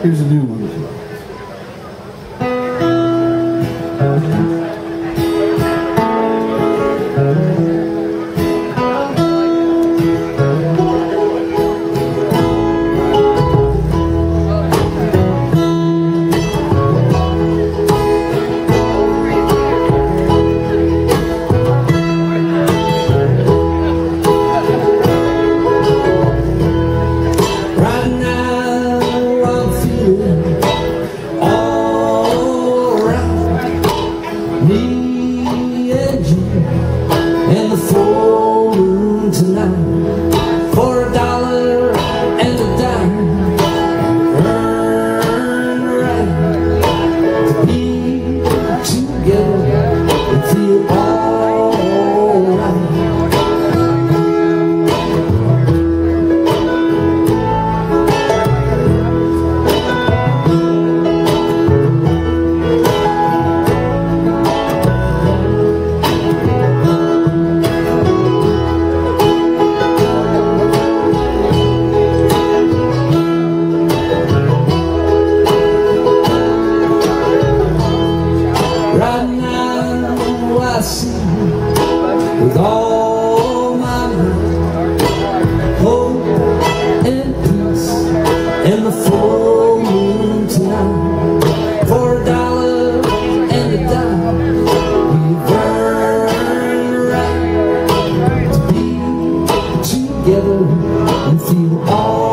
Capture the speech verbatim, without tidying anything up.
Here's a new one. Me and you and the full moon tonight, for a dollar and a dime, earn right to be together and feel alright. Right now I see with all my might, hope and peace and the full moon tonight, for a dollar and a dime, we've earned right to be together and feel all